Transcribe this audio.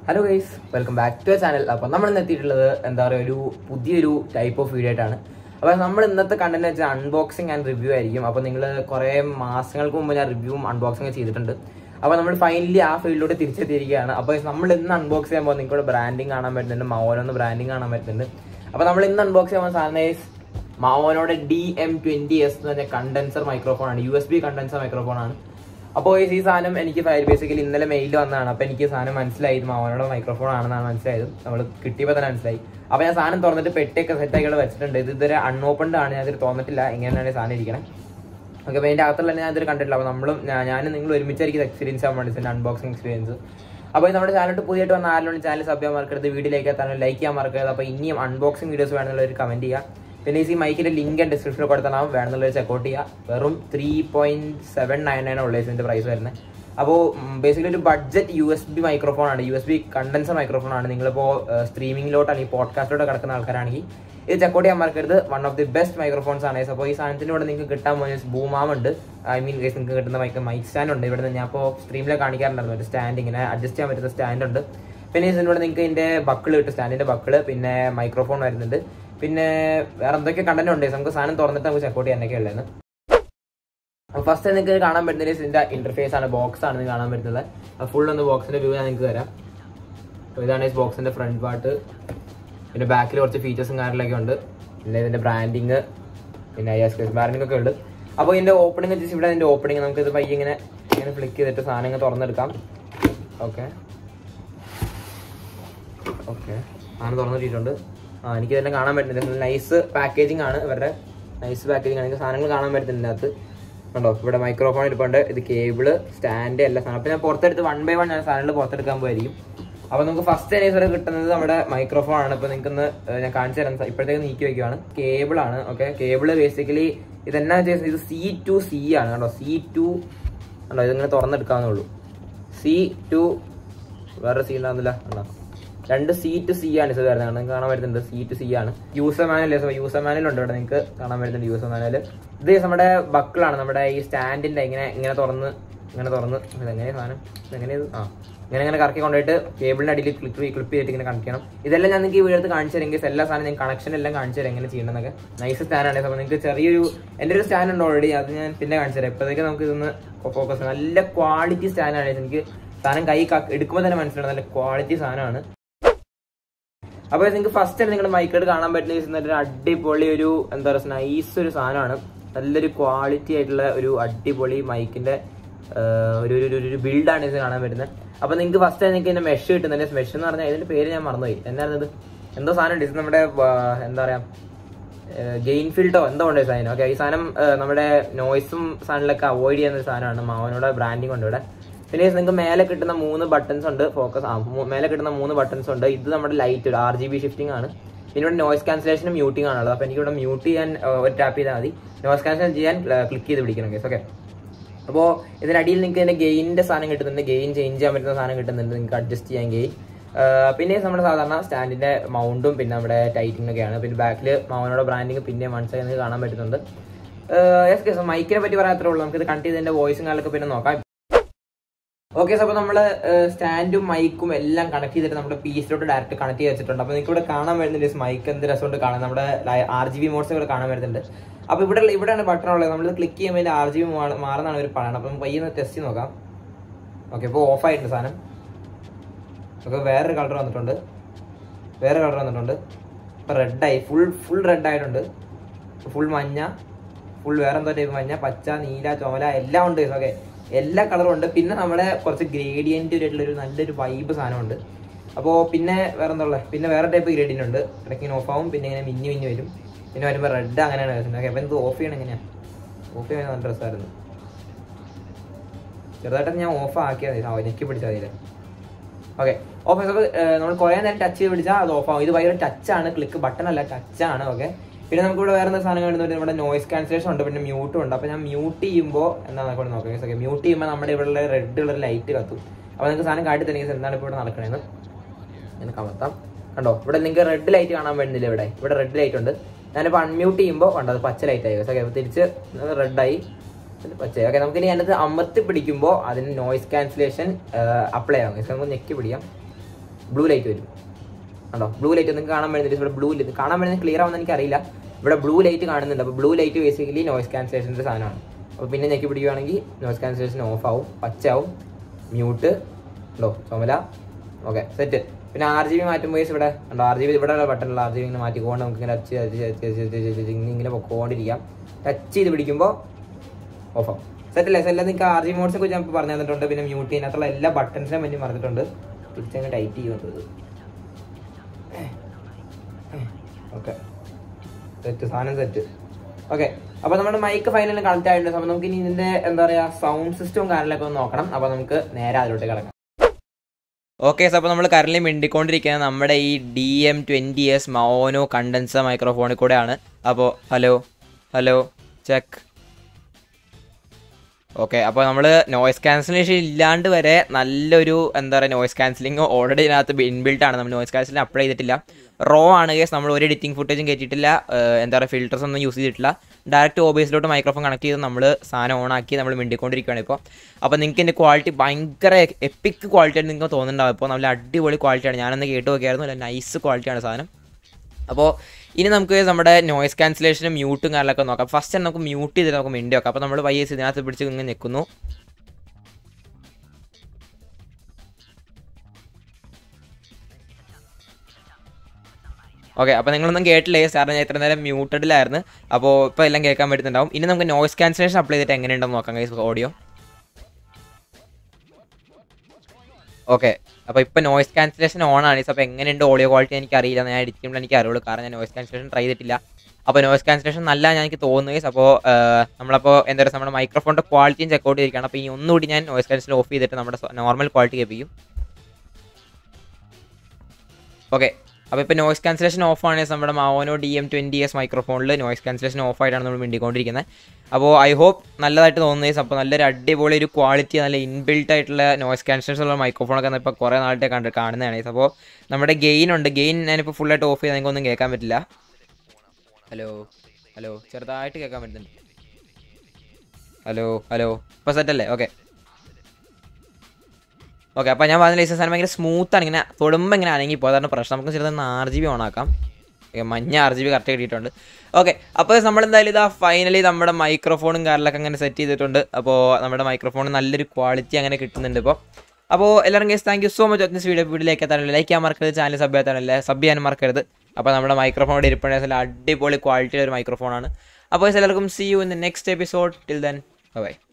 Hello guys, welcome back to a channel. അപ്പോൾ നമ്മൾ ഇന്ന് എത്തിയിട്ടുള്ളത് ഒരു പുതിയൊരു ടൈപ്പ് ഓഫ് വീഡിയോ ആയിട്ടാണ്. അപ്പോൾ നമ്മൾ ഇന്നത്തെ കണ്ടന്റ് വെച്ചാൽ അൺബോക്സിങ് ആൻഡ് റിവ്യൂ ആയിരിക്കും. അപ്പോൾ നിങ്ങൾ കുറേ മാസങ്ങൾക്ക് മുമ്പ് ഞാൻ റിവ്യൂവും അൺബോക്സിങ് ചെയ്തിട്ടുണ്ട്. അപ്പോൾ നമ്മൾ ഫൈനലി ആ ഫീൽഡിലൂടെ തിരിച്ചെത്തിയിരിക്കുകയാണ്. അപ്പോൾ നമ്മൾ ഇന്ന് അൺബോക്സ് ചെയ്യുമ്പോൾ നിങ്ങൾക്ക് ബ്രാൻഡിങ് കാണാൻ പറ്റുന്നുണ്ട്, മാവോനോ ബ്രാൻഡിങ് കാണാൻ പറ്റുന്നുണ്ട്. അപ്പോൾ നമ്മൾ ഇന്ന് അൺബോക്സ് ചെയ്യുമ്പോൾ സാധനം മാവോനോയുടെ DM20S എന്ന് പറഞ്ഞ കണ്ടൻസർ മൈക്രോഫോൺ ആണ്, USB കണ്ടൻസർ മൈക്രോഫോൺ ആണ്. അപ്പോൾ ഈ സാധനം എനിക്ക് ബേസിക്കലി ഇന്നലെ മെയിൽ വന്നതാണ്. അപ്പോൾ എനിക്ക് സാധനം മനസ്സിലായി മാവോനോയുടെ മൈക്രോഫോൺ ആണെന്നാണ് മനസ്സിലായത്. നമ്മൾ കിട്ടിയപ്പോൾ തന്നെ മനസ്സിലായി. അപ്പോൾ ഞാൻ സാധനം തുറന്നിട്ട് പെട്ടിയൊക്കെ സെറ്റാക്കി ഇവിടെ വെച്ചിട്ടുണ്ട്. ഇത് ഇതുവരെ അൺഓപ്പൺഡ് ആണ്, ഞാൻ ഇതിൽ തോന്നിട്ടില്ല എങ്ങനെയാണ് സാധനം ഇരിക്കണം. ഓക്കെ, അപ്പോൾ അതിൻ്റെ അകത്തുള്ള ഞാൻ ഇതൊരു കണ്ടിട്ടില്ല. അപ്പോൾ ഞാനും നിങ്ങൾ ഒരുമിച്ചായിരിക്കും എക്സ്പീരിയൻസ് ആവാൻ വേണ്ടി അൺബോക്സിങ് എക്സ്പീരിയൻസ്. അപ്പോൾ നമ്മുടെ ചാനലിട്ട് പുതിയതായിട്ട് വന്ന ആരെങ്കിലും ചാനൽ സബ് ചെയ്യാൻ മറക്കരുത്, വീഡിയോയിലേക്ക് എത്താൻ ലൈക്ക് ചെയ്യാൻ മറക്കരുത്. അപ്പോൾ ഇനിയും അൺബോക്സിങ് വീഡിയോസ് വേണമെന്നുള്ളൊരു കമൻറ്റ് ചെയ്യുക. പിന്നെ ഈ മൈക്കിൻ്റെ ലിങ്ക് ഡിസ്ക്രിപ്ഷനിൽ കൊടുത്താൽ വേണമെന്നുള്ളൊരു ചെക്കൗട്ട് ചെയ്യുക. വെറും 3.799 ഉള്ള ഇതിൻ്റെ പ്രൈസ് വരുന്നത്. അപ്പോൾ ബേസിക്കലി ഒരു ബഡ്ജറ്റ് USB മൈക്രോഫോൺ ആണ്, USB കണ്ടൻസർ മൈക്രോഫോൺ ആണ്. നിങ്ങളിപ്പോൾ സ്ട്രീമിങ്ങിലോട്ട് അല്ലെങ്കിൽ പോഡ്കാസ്റ്റിലോട്ട് കിടക്കുന്ന ആൾക്കാരാണെങ്കിൽ ഇത് ചെക്കൗട്ട് ചെയ്യാൻ മറക്കരുത്. One of the best microphones ആണ്. അപ്പോൾ ഈ സാധനത്തിൻ്റെ കൂടെ നിങ്ങൾക്ക് കിട്ടാൻ പോകുന്ന ബൂമാം ഉണ്ട്, നിങ്ങൾക്ക് കിട്ടുന്ന മൈക്ക് സ്റ്റാൻഡ് ഉണ്ട്. ഇവിടെ ഞാൻ ഇപ്പോൾ സ്ട്രീമിൽ കാണിക്കാറുണ്ടായിരുന്നു ഒരു സ്റ്റാൻഡ്, ഇങ്ങനെ അഡ്ജസ്റ്റ് ചെയ്യാൻ പറ്റുന്ന സ്റ്റാൻഡ് ഉണ്ട്. പിന്നെ ഇതിൻ്റെ കൂടെ നിങ്ങൾക്ക് ഇതിൻ്റെ ബക്കിൾ കിട്ടും, സ്റ്റാൻഡിൻ്റെ ബക്കിൾ, പിന്നെ മൈക്രോഫോൺ വരുന്നുണ്ട്. പിന്നെ വേറെ എന്തൊക്കെ കണ്ടന്റ് ഉണ്ട്, നമുക്ക് സാധനം തുറന്നിട്ട് നമുക്ക് ചെക്കൗട്ട് ചെയ്യാനൊക്കെ ഉള്ളത്. അപ്പോൾ ഫസ്റ്റ് നിങ്ങൾക്ക് കാണാൻ പറ്റുന്നത് ഇതിൻ്റെ ഇന്റർഫേസ് ആണ്, ബോക്സ് ആണ് നിങ്ങൾക്ക് കാണാൻ പറ്റുന്നത്. ഫുൾ ഒന്ന് ബോക്സിന്റെ വ്യൂ ഞാൻ നിങ്ങൾക്ക് തരാം. അപ്പോൾ ഇതാണ് ഈ ബോക്സിന്റെ ഫ്രണ്ട് പാർട്ട്. പിന്നെ ബാക്കിൽ കുറച്ച് ഫീച്ചേഴ്സും കാര്യങ്ങളൊക്കെ ഉണ്ട്. പിന്നെ ഇതിന്റെ ബ്രാൻഡിങ്, പിന്നെ ബ്രാൻഡിങ് ഒക്കെ ഉണ്ട്. അപ്പോൾ ഇതിന്റെ ഓപ്പണിംഗ് വെച്ചാൽ ഇവിടെ ഇതിന്റെ ഓപ്പണിംഗ് നമുക്ക് ഇത് പയ്യെ ഇങ്ങനെ ഫ്ലിക്ക് ചെയ്തിട്ട് സാധനങ്ങൾ തുറന്നെടുക്കാം. ഓക്കെ സാധനം തുറന്നിട്ടിട്ടുണ്ട്. എനിക്ക് തന്നെ കാണാൻ പറ്റുന്നില്ല. നൈസ് പാക്കേജിങ് ആണ്, ഇവരുടെ നൈസ് പാക്കേജിങ് ആണ്. സാധനങ്ങൾ കാണാൻ പറ്റുന്നില്ല അതിനകത്ത്. കണ്ടോ, ഇവിടെ മൈക്രോഫോൺ ഇരിപ്പുണ്ട്, ഇത് കേബിള്, സ്റ്റാൻഡ്, എല്ലാ സാധനം. അപ്പോൾ ഞാൻ പുറത്തെടുത്ത് 1 by 1 ഞാൻ സാധനങ്ങൾ പുറത്തെടുക്കാൻ പോയിരിക്കും. അപ്പോൾ നമുക്ക് ഫസ്റ്റ് തന്നെ കിട്ടുന്നത് നമ്മുടെ മൈക്രോഫോൺ ആണ്. ഇപ്പോൾ നിങ്ങൾക്ക് ഞാൻ കാണിച്ചു തരാം, ഇപ്പോഴത്തേക്ക് നീക്കി വയ്ക്കുവാണ്. കേബിളാണ്. ഓക്കെ, കേബിള് ബേസിക്കലി ഇതെന്നാ ചെയ്യുന്നത്, ഇത് C2C ആണ്. കണ്ടോ, C2 കണ്ടോ, ഇതിങ്ങനെ തുറന്നെടുക്കാവുന്നുള്ളൂ. C2 വേറെ സി ഉണ്ടാകുന്നില്ല. കണ്ടോ, 2 C2C ആണ് ഇത് വരുന്നത്. നിങ്ങൾക്ക് കാണാൻ പറ്റുന്നുണ്ട്, C2C ആണ്. യൂസർ മാനുവൽ ഉണ്ട് ഇവിടെ, നിങ്ങൾക്ക് കാണാൻ പറ്റുന്നുണ്ട് യൂസർ മാനുവൽ. ഇത് നമ്മുടെ ബക്കിളാണ്, നമ്മുടെ ഈ സ്റ്റാൻഡിന്റെ ഇങ്ങനെ തുറന്ന് ഇതെങ്ങനെ സാധനം ഇതെങ്ങനെ ഇങ്ങനെ കറക്കി കൊണ്ടുപോയിട്ട് കേബിളിന്റെ അടിയിൽ ക്ലിപ്പ് ചെയ്തിട്ട് ഇങ്ങനെ കണക്ട് ചെയ്യണം. ഇതെല്ലാം ഞാൻ നിങ്ങൾക്ക് ഈ വീഡിയോ കാണിച്ചു തരാമെങ്കിൽ എല്ലാ സാധനം ഞാൻ കണക്ഷൻ എല്ലാം കാണിച്ചു തരാം എങ്ങനെ ചെയ്യണമെന്നൊക്കെ. നൈസ് സ്റ്റാൻഡാണ്. അപ്പോൾ നിങ്ങൾക്ക് ചെറിയൊരു എൻ്റെ ഒരു സ്റ്റാൻഡ് ഉണ്ട് ഓൾറെഡി, അത് ഞാൻ പിന്നെ കാണിച്ചു തരാം. ഇപ്പോഴത്തേക്ക് നമുക്ക് ഇതൊന്ന് ഫോക്കസ്, നല്ല ക്വാളിറ്റി സ്റ്റാൻഡാണ്. എനിക്ക് സാധനം കൈ എടുക്കുമ്പോൾ തന്നെ മനസ്സിലാണ് നല്ല ക്വാളിറ്റി സാധനമാണ്. അപ്പോൾ നിങ്ങൾക്ക് ഫസ്റ്റ് നിങ്ങളുടെ മൈക്കോട് കാണാൻ പറ്റുന്ന ഒരു അടിപൊളി ഒരു നൈസ് ഒരു സാധനമാണ്. നല്ലൊരു ക്വാളിറ്റി ആയിട്ടുള്ള ഒരു അടിപൊളി മൈക്കിന്റെ ഒരു ബിൽഡാണ് ഇത് കാണാൻ പറ്റുന്നത്. അപ്പോൾ നിങ്ങൾക്ക് ഫസ്റ്റ് നിങ്ങൾക്ക് ഇതിന്റെ മെഷ് കിട്ടുന്നുണ്ട്. മെഷ് എന്ന് പറഞ്ഞാൽ ഇതിന്റെ പേര് ഞാൻ മറന്നുപോയി, എന്തായിരുന്നത്, എന്തോ സാധനം ഉണ്ട്. ഇത് നമ്മുടെ ഗെയിൻ ഫീൽഡോ എന്തോ ഉണ്ട് സാധനം. ഓക്കെ, ഈ സാധനം നമ്മുടെ നോയ്സും സാധനങ്ങളൊക്കെ അവോയ്ഡ് ചെയ്യുന്ന ഒരു സാധനമാണ്. മാവോനോയുടെ ബ്രാൻഡിങ് ഉണ്ട് ഇവിടെ. പിന്നെ നിങ്ങൾക്ക് മേലെ കിട്ടുന്ന 3 ബട്ടൺസ് ഉണ്ട്, മേലെ കിട്ടുന്ന 3 ബട്ടൺസ് ഉണ്ട്. ഇത് നമ്മുടെ ലൈറ്റ് RGB ഷിഫ്റ്റിംഗ് ആണ്. പിന്നെ ഇവിടെ നോയ്സ് ക്യാൻസലേഷനും മ്യൂട്ടിംഗ് ആണുള്ളത്. അപ്പോൾ എനിക്കിവിടെ മ്യൂട്ട് ചെയ്യാൻ ഒരു ടാപ്പ് ചെയ്താൽ മതി, നോയ്സ് ക്യാൻസലേഷൻ ചെയ്യാൻ ക്ലിക്ക് ചെയ്ത് പിടിക്കണം കേസ്. ഓക്കെ, അപ്പോൾ ഇതിനടിയിൽ നിങ്ങൾക്ക് ഇതിന്റെ ഗെയിനിന്റെ സാധനം കിട്ടുന്നുണ്ട്, ഗെയിൻ ചേഞ്ച് ചെയ്യാൻ പറ്റുന്ന സാധനം കിട്ടുന്നുണ്ട്, നിങ്ങൾക്ക് അഡ്ജസ്റ്റ് ചെയ്യാൻ ഗെയിൻ. പിന്നെ നമ്മുടെ സാധാരണ സ്റ്റാൻഡിന്റെ മൗണ്ടും പിന്നെ നമ്മുടെ ടൈറ്റിങ്ങൊക്കെയാണ്. പിന്നെ ബാക്കിൽ മാവോനോയുടെ ബ്രാൻഡിങ് പിന്നെ മനസ്സിലായി നിങ്ങൾക്ക് കാണാൻ പറ്റുന്നുണ്ട്. മൈക്കിനെ പറ്റി പറയാത്രേ ഉള്ളൂ. നമുക്ക് ഇത് കണക്ട് ചെയ്തതിന്റെ വോയിസും കാര്യങ്ങളൊക്കെ പിന്നെ നോക്കാം. ഓക്കെ, അപ്പോൾ നമ്മൾ സ്റ്റാൻഡും മൈക്കും എല്ലാം കണക്ട് ചെയ്തിട്ട് നമ്മുടെ പീസിലോട്ട് ഡയറക്റ്റ് കണക്ട് ചെയ്ത് വെച്ചിട്ടുണ്ട്. അപ്പോൾ നിങ്ങൾക്ക് ഇവിടെ കാണാൻ വരുന്നില്ല മൈക്ക് എന്ത് രസമുണ്ട് കാണാൻ, നമ്മുടെ RGB മോഡ്സ് ഇവിടെ കാണാൻ വരുന്നുണ്ട്. അപ്പോൾ ഇവിടെയാണ് ബട്ടൺ ഉള്ളത്. നമ്മൾ ക്ലിക്ക് ചെയ്യുമ്പോൾ RGB മാറുന്നതാണ് ഒരു പറയുന്നത്. അപ്പം പയ്യൊന്ന് ടെസ്റ്റ് ചെയ്ത് നോക്കാം. ഓക്കെ, ഇപ്പോൾ ഓഫ് ആയിട്ടുണ്ട് സാധനം. ഓക്കെ, വേറൊരു കളർ വന്നിട്ടുണ്ട്. ഇപ്പോൾ റെഡായി, ഫുൾ റെഡ് ആയിട്ടുണ്ട്. ഫുൾ മഞ്ഞ, ഫുൾ വേറെ എന്തോ ടൈപ്പ് മഞ്ഞ, പച്ച, നീല, ചോല എല്ലാം ഉണ്ട്. ഓക്കെ, എല്ലാ കളറും ഉണ്ട്. പിന്നെ നമ്മുടെ കുറച്ച് ഗ്രേഡിയൻ്റ് ആയിട്ടുള്ളൊരു നല്ലൊരു വൈബ് സാധനമുണ്ട്. അപ്പോൾ പിന്നെ വേറെ എന്താ ഉള്ളത്, പിന്നെ വേറെ ടൈപ്പ് ഗ്രേഡിയൻ്റ് ഉണ്ട്. ഇടയ്ക്ക് ഇങ്ങനെ ഓഫ് ആവും, പിന്നെ ഇങ്ങനെ മിന്നി വരും, പിന്നെ വരുമ്പോൾ റെഡ് അങ്ങനെയാണ് വരുന്നത്. ഓക്കെ, അപ്പോൾ എന്ത് ഓഫ് ചെയ്യണം, എങ്ങനെയാണ് ഓഫ് ചെയ്യാൻ നല്ല രസമായിരുന്നു. ചെറുതായിട്ട് ഞാൻ ഓഫ് ആക്കിയാൽ മതി, ഞെക്കി പിടിച്ചാൽ മതിയില്ല. ഓക്കെ, ഓഫ് ആയപ്പോൾ നമ്മൾ കുറേ നേരം ടച്ച് ചെയ്ത് പിടിച്ചാൽ അത് ഓഫ് ആവും. ഇത് ഭയങ്കര ടച്ചാണ്, ക്ലിക്ക് ബട്ടൺ അല്ല, ടച്ചാണ്. ഓക്കെ, പിന്നെ നമുക്ക് ഇവിടെ വേറെ എന്താ സാധനം കാണുന്നത്, നമ്മുടെ നോയ്സ് ക്യാൻസലേഷൻ ഉണ്ട്, പിന്നെ മ്യൂട്ടും ഉണ്ട്. അപ്പോൾ ഞാൻ മ്യൂട്ട് ചെയ്യുമ്പോൾ എന്താണ് നോക്കാം. ഓക്കെ, മ്യൂട്ട് ചെയ്യുമ്പോൾ നമ്മുടെ ഇവിടെ റെഡ് കളർ ലൈറ്റ് കത്തും. അപ്പോൾ നിങ്ങൾക്ക് സാധനം കാട്ടി തന്നെ എന്താണ് ഇപ്പോൾ ഇവിടെ നടക്കണേന്ന് എനിക്ക് കമത്താം. കണ്ടോ, ഇവിടെ നിങ്ങൾക്ക് റെഡ് ലൈറ്റ് കാണാൻ പറ്റുന്നില്ല. ഇവിടെ റെഡ് ലൈറ്റ് ഉണ്ട്. ഞാനിപ്പോൾ അൺമ്യൂട്ട് ചെയ്യുമ്പോൾ കണ്ടോ അത് പച്ച ലൈറ്റ് ആയി. ഓക്കെ, അപ്പോൾ തിരിച്ച് റെഡായി പച്ചയായി. ഓക്കെ, നമുക്കിനി അതിനകത്ത് അമർത്തി പിടിക്കുമ്പോൾ അതിന് നോയ്സ് ക്യാൻസലേഷൻ അപ്ലൈ ആകും. നമുക്ക് ഞെക്കി പിടിക്കാം. ബ്ലൂ ലൈറ്റ് വരും കണ്ടോ. ബ്ലൂ ലൈറ്റ് നിങ്ങൾക്ക് കാണാൻ വേണ്ടി ഇവിടെ ബ്ലൂ ലൈറ്റ് കാണാൻ വേണ്ടി ക്ലിയർ ആവുമെന്ന് എനിക്കറിയില്ല. ഇവിടെ ബ്ലൂ ലൈറ്റ് കാണുന്നുണ്ട്. അപ്പോൾ ബ്ലൂ ലൈറ്റ് ബേസിക്കലി നോയ്സ് ക്യാൻസലേഷൻ്റെ സാധനമാണ്. അപ്പോൾ പിന്നെ ഞെക്കി പിടിക്കുകയാണെങ്കിൽ നോയ്സ് ക്യാൻസലേഷൻ ഓഫ് ആവും, പച്ചയാവും, മ്യൂട്ട് ഉണ്ടോ ചുമല. Okay set. പിന്നെ RGB മാറ്റുമ്പോൾ ഇവിടെ ഉണ്ടോ RGB ഇവിടെ ബട്ടണുള്ള RGB ഇങ്ങനെ മാറ്റിക്കൊണ്ട് നമുക്ക് ഇങ്ങനെ ഇങ്ങനെ പൊക്കോണ്ടിരിക്കാം. ടച്ച് ചെയ്ത് പിടിക്കുമ്പോൾ ഓഫ് ആവും. സെറ്റല്ലേ. എല്ലാം നിങ്ങൾക്ക് RGB മോഡ്സിനെ കുറിച്ച് ഞാൻ പറഞ്ഞു തന്നിട്ടുണ്ട്. പിന്നെ മ്യൂട്ട് ചെയ്യുന്നതിനകത്തുള്ള എല്ലാ ബട്ടൺസിനെ പറ്റി പറഞ്ഞിട്ടുണ്ട്. തിരിച്ചങ്ങ് ടൈറ്റ് ചെയ്യുന്നത്. ഓക്കെ സെറ്റ്, സാധനം സെറ്റ്. ഓക്കെ അപ്പോൾ നമ്മുടെ മൈക്ക് ഫൈനലിൽ കണക്ട് ആയിട്ടുണ്ട്. അപ്പോൾ നമുക്ക് ഇനി ഇതിൻ്റെ എന്താ പറയുക സൗണ്ട് സിസ്റ്റവും കാര്യങ്ങളൊക്കെ ഒന്ന് നോക്കണം. അപ്പോൾ നമുക്ക് നേരെ അതിലോട്ട് കിടക്കാം. ഓക്കെ അപ്പോൾ നമ്മൾ കറൻറ്റ്ലി മിണ്ടിക്കൊണ്ടിരിക്കുന്നത് നമ്മുടെ ഈ DM20S MAONO കണ്ടൻസർ മൈക്രോഫോണിൽ കൂടെയാണ്. അപ്പോൾ ഹലോ ചെക്ക്. ഓക്കെ അപ്പോൾ നമ്മൾ നോയ്സ് ക്യാൻസലേഷൻ ഇല്ലാണ്ട് വരെ നല്ലൊരു എന്താ പറയുക നോയ്സ് ക്യാൻസലിങ് ഓൾറെഡി ഇതിനകത്ത് ഇൻബിൽട്ടാണ്. നമ്മൾ നോയ്സ് ക്യാൻസലിംഗ് അപ്ലൈ ചെയ്തിട്ടില്ല. റോ ആണ് കേസ്. നമ്മൾ ഒരു എഡിറ്റിംഗ് ഫുട്ടേജും കയറ്റിയിട്ടില്ല. എന്താ പറയുക ഫിൽറ്റേഴ്സ് ഒന്നും യൂസ് ചെയ്തിട്ടില്ല. ഡയറക്റ്റ് OBSലോട്ട് മൈക്രോഫോൺ കണക്ട് ചെയ്ത് നമ്മൾ സാധനം ഓണാക്കി നമ്മൾ മിണ്ടിക്കൊണ്ടിരിക്കുകയാണ് ഇപ്പോൾ. അപ്പോൾ നിങ്ങൾക്ക് എൻ്റെ ക്വാളിറ്റി ഭയങ്കര എപ്പിക് ക്വാളിറ്റി ആയിട്ട് നിങ്ങൾക്ക് തോന്നുന്നുണ്ടാവും. ഇപ്പോൾ നല്ല അടിപൊളി ക്വാളിറ്റിയാണ്. ഞാനൊന്ന് കേട്ട് നോക്കിയായിരുന്നു. നല്ല നൈസ് ക്വാളിറ്റിയാണ് സാധനം. അപ്പോൾ ഇനി നമുക്ക് നമ്മുടെ നോയ്സ് ക്യാൻസലേഷനും മ്യൂട്ടും കാര്യങ്ങളൊക്കെ നോക്കാം. ഫസ്റ്റ് തന്നെ നമുക്ക് മ്യൂട്ട് ചെയ്തിട്ട് നമുക്ക് മിണ്ടി നോക്കാം. അപ്പോൾ നമ്മൾ YS ഇതിനകത്ത് പിടിച്ച് ഇങ്ങനെ നിൽക്കുന്നു. ഓക്കെ അപ്പോൾ നിങ്ങളൊന്നും കേട്ടില്ലേ കാരണം ഞാൻ ഇത്ര നേരം മ്യൂട്ടഡിലായിരുന്നു. അപ്പോൾ ഇപ്പോൾ എല്ലാം കേൾക്കാൻ പറ്റുന്നുണ്ടാവും. ഇനി നമുക്ക് നോയ്സ് ക്യാൻസലേഷൻ അപ്ലൈ ചെയ്തിട്ട് എങ്ങനെയുണ്ടെന്ന് നോക്കാം ഗൈസ് ഓഡിയോ. ഓക്കെ അപ്പോൾ ഇപ്പോൾ നോയ്സ് ക്യാൻസലേഷൻ ഓൺ ആണ്. അപ്പോൾ എങ്ങനെയുണ്ട് ഓഡിയോ ക്വാളിറ്റി എനിക്കറിയില്ല. ഞാൻ എഡിറ്റ് ചെയ്യുമ്പോൾ എനിക്ക് അറിയുള്ളൂ കാരണം ഞാൻ നോയ്സ് ക്യാൻസലേഷൻ ട്രൈ ചെയ്തിട്ടില്ല. അപ്പോൾ നോയ്സ് ക്യാൻസലേഷൻ നല്ല ഞാൻ എനിക്ക് തോന്നുന്നു ഗൈസ്. അപ്പോൾ നമ്മളപ്പോൾ എന്താ പറയുക നമ്മുടെ മൈക്രോഫോണിൻ്റെ ക്വാളിറ്റിയും ചെക്കൗട്ട് ചെയ്തിരിക്കുകയാണ്. അപ്പോൾ ഈ ഒന്നുകൂടി ഞാൻ നോയ്സ് ക്യാൻസലേഷൻ ഓഫ് ചെയ്തിട്ട് നമ്മുടെ നോർമൽ ക്വാളിറ്റി കേൾപ്പിക്കും. ഓക്കെ അപ്പോൾ ഇപ്പോൾ നോയ്സ് ക്യാൻസലേഷൻ ഓഫ് ആണ് നമ്മുടെ MAONO DM20S മൈക്രോഫോണിൽ നോയ്സ് ക്യാൻസലേഷൻ ഓഫ് ആയിട്ടാണ് നമ്മൾ മിണ്ടിക്കൊണ്ടിരിക്കുന്നത്. അപ്പോൾ ഐ ഹോപ്പ് നല്ലതായിട്ട് തോന്നുന്നത്. അപ്പോൾ നല്ലൊരു അടിപൊളി ഒരു ക്വാളിറ്റി നല്ല ഇൻബിൽട്ട് ആയിട്ടുള്ള നോയ്സ് ക്യാൻസലേഷൻ ഉള്ള മൈക്രോഫോണൊക്കെ ഇപ്പോൾ കുറേ നാളത്തെ കാണുന്നതാണ്. അപ്പോൾ നമ്മുടെ ഗെയിൻ ഉണ്ട്. ഗെയിൻ ഞാനിപ്പോൾ ഫുള്ളായിട്ട് ഓഫ് ചെയ്താൽ നിങ്ങൾക്കൊന്നും കേൾക്കാൻ പറ്റില്ല. ഹലോ ചെറുതായിട്ട് കേൾക്കാൻ പറ്റുന്നുണ്ട്. ഹലോ ഇപ്പോൾ സെറ്റല്ലേ? ഓക്കെ അപ്പോൾ ഞാൻ പറഞ്ഞ ലൈസൻസ് ഭയങ്കര സ്മൂത്താണ്. ഇങ്ങനെ തൊടുമ്പോൾ ഇങ്ങനെ അനങ്ങിപ്പോൾ അതാണ് പ്രശ്നം. നമുക്ക് ചെറുതായി RGB ഓണാക്കാം. മഞ്ഞ RGB കറക്റ്റ് കിട്ടിയിട്ടുണ്ട്. ഓക്കെ അപ്പോൾ നമ്മളെന്തായാലും ഇതാ ഫൈനലി നമ്മുടെ മൈക്രോഫോണും കാര്യങ്ങളൊക്കെ അങ്ങനെ സെറ്റ് ചെയ്തിട്ടുണ്ട്. അപ്പോൾ നമ്മുടെ മൈക്രോഫോൺ നല്ലൊരു ക്വാളിറ്റി അങ്ങനെ കിട്ടുന്നുണ്ട് ഇപ്പോൾ. അപ്പോൾ എല്ലാവരും guys thank you so much. ഒത്തിരി വീഡിയോയിലേക്ക് എത്താനല്ലേ ലൈക്ക് ചെയ്യാൻ മറക്കരുത്. ചാനൽ സബ് ചെയ്യാൻ മറക്കരുത്. അപ്പോൾ നമ്മുടെ മൈക്രോഫോൺ ഇരിപ്പുണ്ടെങ്കിൽ അടിപൊളി ക്വാളിറ്റിയുള്ള ഒരു മൈക്രോഫോണാണ്. അപ്പോൾ എല്ലാവർക്കും see you in the next episode. Till then by.